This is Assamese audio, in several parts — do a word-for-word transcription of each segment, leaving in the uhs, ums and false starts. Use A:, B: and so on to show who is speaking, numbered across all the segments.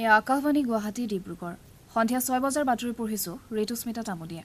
A: আকাশবাণী গুৱাহাটী-ডিব্ৰুগড় সন্ধিয়া ছয় বজাৰ বাতৰি পঢ়িছো ঋতুস্মিতা তামুলীয়ে।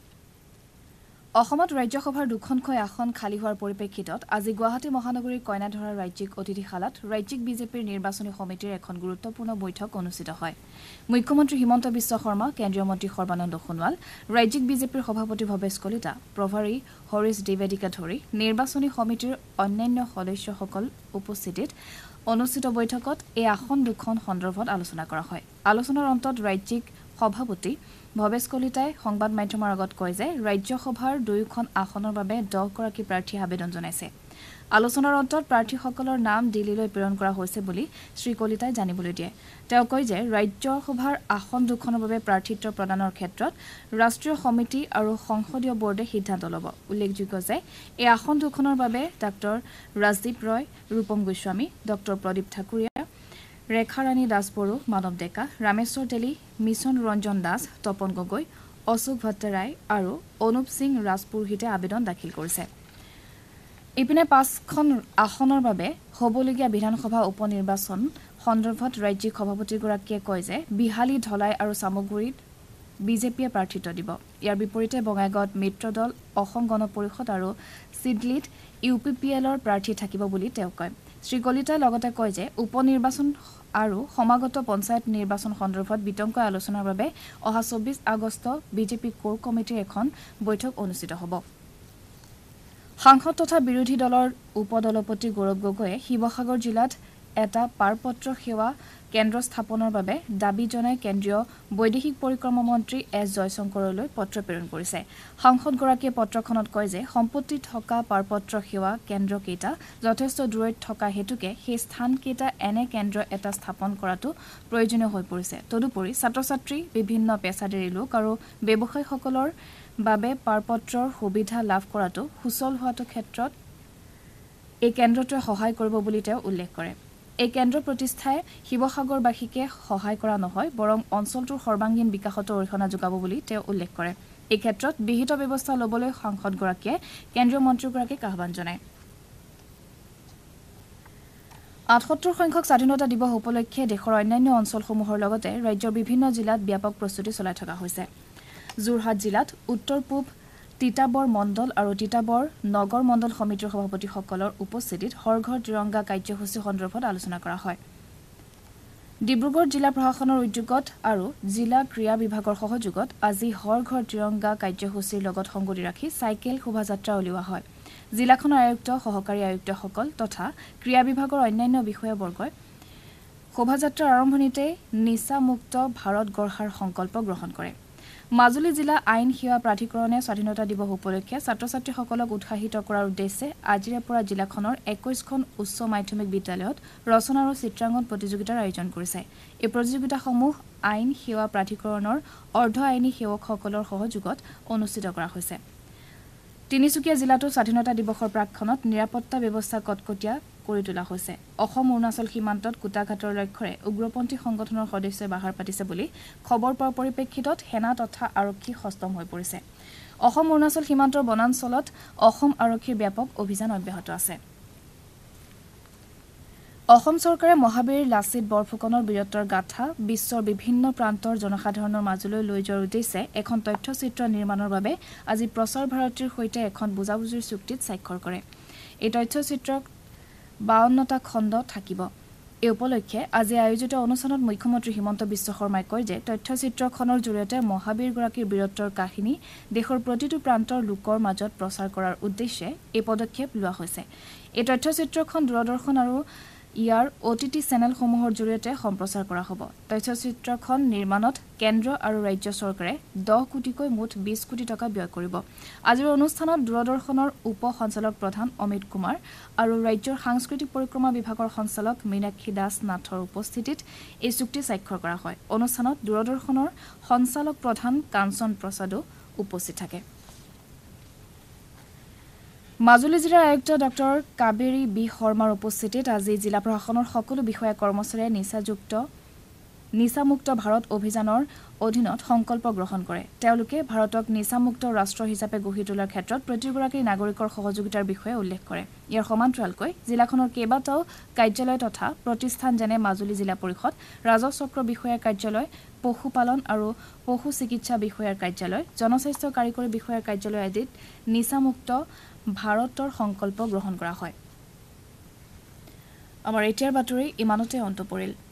A: অসমত ৰাজ্যসভাৰ দুখনকৈ আসন খালী হোৱাৰ পৰিপ্ৰেক্ষিতত আজি গুৱাহাটী মহানগৰীৰ কইনাধৰা ৰাজ্যিক অতিথিশালাত ৰাজ্যিক বিজেপিৰ নিৰ্বাচনী সমিতিৰ এখন গুৰুত্বপূৰ্ণ বৈঠক অনুষ্ঠিত হয়। মুখ্যমন্ত্ৰী হিমন্ত বিশ্ব শৰ্মা, কেন্দ্ৰীয় মন্ত্ৰী সৰ্বানন্দ সোণোৱাল, ৰাজ্যিক বিজেপিৰ সভাপতি ভৱেশ কলিতা, প্ৰভাৰী হৰিশ দ্বিবেদীকে ধৰি নিৰ্বাচনী সমিতিৰ অন্যান্য সদস্যসকল উপস্থিতিত অনুষ্ঠিত বৈঠকত এই আসন দুখন সন্দৰ্ভত আলোচনা কৰা হয়। আলোচনাৰ অন্তত ৰাজ্যিক সভাপতি ভৱেশ কলিতাই সংবাদ মাধ্যমৰ আগত কয় যে ৰাজ্যসভাৰ দুয়োখন আসনৰ বাবে দহগৰাকী প্ৰাৰ্থীয়ে আবেদন জনাইছে। আলোচনাৰ অন্তত প্ৰাৰ্থীসকলৰ নাম দিল্লীলৈ প্ৰেৰণ কৰা হৈছে বুলি শ্ৰী কলিতাই জানিবলৈ দিয়ে। তেওঁ কয় যে ৰাজ্যসভাৰ আসন দুখনৰ বাবে প্ৰাৰ্থিত্ব প্ৰদানৰ ক্ষেত্ৰত ৰাষ্ট্ৰীয় সমিতি আৰু সংসদীয় বোৰ্ডে সিদ্ধান্ত ল'ব। উল্লেখযোগ্য যে এই আসন দুখনৰ বাবে ডাঃ ৰাজদীপ ৰয়, ৰূপম গোস্বামী, ডাঃ প্ৰদীপ ঠাকুৰীয়া, ৰেখাৰাণী দাসবড়ো, মানৱ ডেকা, ৰামেশ্বৰ তেলী, মিছন ৰঞ্জন দাস, তপন গগৈ, অশোক ভট্টাৰাই আৰু অনুপ সিং ৰাজপুৰোহিতে আবেদন দাখিল কৰিছে। ইপিনে পাঁচখন আসনৰ বাবে হ'বলগীয়া বিধানসভা উপ নিৰ্বাচন সন্দৰ্ভত ৰাজ্যিক সভাপতিগৰাকীয়ে কয় যে বিহালী, ধলাই আৰু চামগুৰিত বিজেপিয়ে প্ৰাৰ্থিত্ব দিব। ইয়াৰ বিপৰীতে বঙাইগাঁৱত মিত্ৰ দল, অসম গণ পৰিষদ আৰু চিডলিত ইউ পি পি এলৰ প্ৰাৰ্থী থাকিব বুলি তেওঁ কয়। শ্ৰী কলিতাই লগতে কয় যে উপ নিৰ্বাচন আৰু সমাগত পঞ্চায়ত নিৰ্বাচন সন্দৰ্ভত বিতংকৈ আলোচনাৰ বাবে অহা চৌব্বিছ আগষ্ট বিজেপি কোৰ কমিটিৰ এখন বৈঠক অনুষ্ঠিত হ'ব। সাংসদ তথা বিৰোধী দলৰ উপদলপতি গৌৰৱ গগৈয়ে শিৱসাগৰ জিলাত এটা পাৰপত্ৰ সেৱা কেন্দ্ৰ স্থাপনৰ বাবে দাবী জনাই কেন্দ্ৰীয় বৈদেশিক পৰিক্ৰমা মন্ত্ৰী এছ জয়শংকৰলৈ পত্ৰ প্ৰেৰণ কৰিছে। সাংসদগৰাকীয়ে পত্ৰখনত কয় যে সম্পত্তি থকা পাৰপত্ৰ সেৱা কেন্দ্ৰকেইটা যথেষ্ট দূৰৈত থকা হেতুকে সেই স্থানকেইটা এনে কেন্দ্ৰ এটা স্থাপন কৰাটো প্ৰয়োজনীয় হৈ পৰিছে। তদুপৰি ছাত্ৰ ছাত্ৰী, বিভিন্ন পেছাদাৰী লোক আৰু ব্যৱসায়ীসকলৰ বাবে পাৰপত্ৰৰ সুবিধা লাভ কৰাটো সুচল হোৱাটো ক্ষেত্ৰত এই কেন্দ্ৰটোৱে সহায় কৰিব বুলি তেওঁ উল্লেখ কৰে। এই কেন্দ্ৰ প্ৰতিষ্ঠাই শিৱসাগৰবাসীকে সহায় কৰা নহয়, বৰং অঞ্চলটোৰ সৰ্বাংগীন বিকাশতো অৰিহণা যোগাব বুলি তেওঁ উল্লেখ কৰে। এই ক্ষেত্ৰত বিহিত ব্যৱস্থা ল'বলৈ সাংসদগৰাকীয়ে কেন্দ্ৰীয় মন্ত্ৰীগৰাকীক আহ্বান জনায়। আঠসত্তৰ সংখ্যক স্বাধীনতা দিৱস উপলক্ষে দেশৰ অন্যান্য অঞ্চলসমূহৰ লগতে ৰাজ্যৰ বিভিন্ন জিলাত ব্যাপক প্ৰস্তুতি চলাই থকা হৈছে। যোৰহাট জিলাত উত্তৰ পূব তিতাবৰ মণ্ডল আৰু তিতাবৰ নগৰ মণ্ডল সমিতিৰ সভাপতিসকলৰ উপস্থিতিত হৰ ঘৰ তিৰংগা কাৰ্যসূচী সন্দৰ্ভত আলোচনা কৰা হয়। ডিব্ৰুগড় জিলা প্ৰশাসনৰ উদ্যোগত আৰু জিলা ক্ৰীড়া বিভাগৰ সহযোগত আজি হৰ ঘৰ তিৰংগা কাৰ্যসূচীৰ লগত সংগতি ৰাখি চাইকেল শোভাযাত্ৰা উলিওৱা হয়। জিলাখনৰ আয়ুক্ত, সহকাৰী আয়ুক্তসকল তথা ক্ৰীড়া বিভাগৰ অন্যান্য বিষয়াবৰ্গই শোভাযাত্ৰাৰ আৰম্ভণিতে নিচামুক্ত ভাৰত গঢ়াৰ সংকল্প গ্ৰহণ কৰে। মাজুলী জিলা আইন সেৱা প্ৰাধিকৰণে স্বাধীনতা দিৱস উপলক্ষে ছাত্ৰ ছাত্ৰীসকলক উৎসাহিত কৰাৰ উদ্দেশ্যে আজিৰে পৰা জিলাখনৰ একৈশখন উচ্চ মাধ্যমিক বিদ্যালয়ত ৰচনা আৰু চিত্ৰাংকন প্ৰতিযোগিতাৰ আয়োজন কৰিছে। এই প্ৰতিযোগিতাসমূহ আইন সেৱা প্ৰাধিকৰণৰ অৰ্ধ আইনী সেৱকসকলৰ সহযোগত অনুষ্ঠিত কৰা হৈছে। তিনিচুকীয়া জিলাতো স্বাধীনতা দিৱসৰ প্ৰাকক্ষণত নিৰাপত্তা ব্যৱস্থা কটকটীয়া কৰি তোলা হৈছে। অসম অৰুণাচল সীমান্তত কুটাঘাটৰ লক্ষ্যৰে উগ্ৰপন্থী সংগঠনৰ সদস্যই বাহাৰ পাতিছে বুলি খবৰ পোৱাৰ পৰিপ্ৰেক্ষিতত সেনা তথা আৰক্ষী সষ্টম হৈ পৰিছে। অসম অৰুণাচল সীমান্তৰ বনাঞ্চলত অসম আৰক্ষীৰ ব্যাপক অভিযান অব্যাহত আছে। অসম চৰকাৰে মহাবীৰ লাচিত বৰফুকনৰ বীৰত্বৰ গাথা বিশ্বৰ বিভিন্ন প্ৰান্তৰ জনসাধাৰণৰ মাজলৈ লৈ যোৱাৰ উদ্দেশ্যে এখন তথ্যচিত্ৰ নিৰ্মাণৰ বাবে আজি প্ৰচাৰ ভাৰতীৰ সৈতে এখন বুজাবুজিৰ চুক্তিত স্বাক্ষৰ কৰে। এই তথ্যচিত্ৰত বাৱন্নটা খণ্ড থাকিব। এই উপলক্ষে আজি আয়োজিত অনুষ্ঠানত মুখ্যমন্ত্ৰী হিমন্ত বিশ্ব শৰ্মাই কয় যে তথ্যচিত্ৰখনৰ জৰিয়তে মহাবীৰগৰাকীৰ বীৰত্বৰ কাহিনী দেশৰ প্ৰতিটো প্ৰান্তৰ লোকৰ মাজত প্ৰচাৰ কৰাৰ উদ্দেশ্যে এই পদক্ষেপ লোৱা হৈছে। এই তথ্যচিত্ৰখন দূৰদৰ্শন আৰু ইয়াৰ অ' টি টি চেনেলসমূহৰ জৰিয়তে সম্প্ৰচাৰ কৰা হ'ব। তথ্যচিত্ৰখন নিৰ্মাণত কেন্দ্ৰ আৰু ৰাজ্য চৰকাৰে দহ কোটিকৈ মুঠ বিশ কোটি টকা ব্যয় কৰিব। আজিৰ অনুষ্ঠানত দূৰদৰ্শনৰ উপ সঞ্চালক প্ৰধান অমিত কুমাৰ আৰু ৰাজ্যৰ সাংস্কৃতিক পৰিক্ৰমা বিভাগৰ সঞ্চালক মীনাক্ষী দাস নাথৰ উপস্থিতিত এই চুক্তি স্বাক্ষৰ কৰা হয়। অনুষ্ঠানত দূৰদৰ্শনৰ সঞ্চালক প্ৰধান কাঞ্চন প্ৰসাদো উপস্থিত থাকে। মাজুলী জিলাৰ আয়ুক্ত ডাঃ কাবেৰী বি শৰ্মাৰ উপস্থিতিত আজি জিলা প্ৰশাসনৰ সকলো বিষয়া কৰ্মচাৰীয়ে নিচাযুক্ত নিচামুক্ত ভাৰত অভিযানৰ অধীনত সংকল্প গ্ৰহণ কৰে তেওঁলোকে ভাৰতক নিচামুক্ত ৰাষ্ট্ৰ হিচাপে গঢ়ি তোলাৰ ক্ষেত্ৰত প্ৰতিগৰাকী নাগৰিকৰ সহযোগিতাৰ বিষয়ে উল্লেখ কৰে ইয়াৰ সমান্তৰালকৈ জিলাখনৰ কেইবাটাও কাৰ্যালয় তথা প্ৰতিষ্ঠান যেনে মাজুলী জিলা পৰিষদ ৰাজহ চক্ৰ বিষয়াৰ কাৰ্যালয় পশুপালন আৰু পশু চিকিৎসা বিষয়াৰ কাৰ্যালয় জনস্বাস্থ্য কাৰিকৰী বিষয়াৰ কাৰ্যালয় আদিত নিচামুক্ত ভাৰতৰ সংকল্প গ্ৰহণ কৰা হয় আমাৰ এতিয়াৰ বাতৰি ইমানতে অন্ত পৰিল